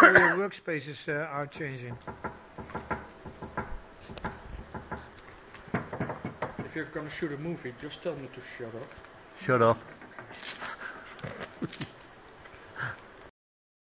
how your workspaces are changing. If you're gonna shoot a movie, just tell me to shut up. Shut up.